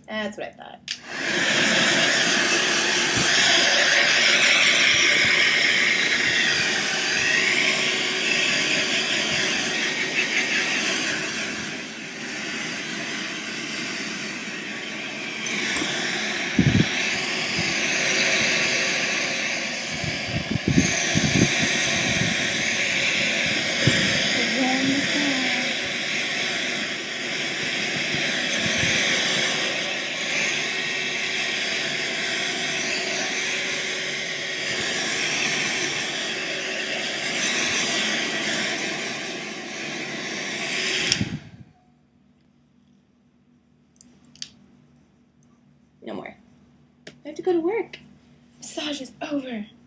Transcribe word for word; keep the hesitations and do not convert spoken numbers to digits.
That's what I thought. No more. I have to go to work. Massage is over.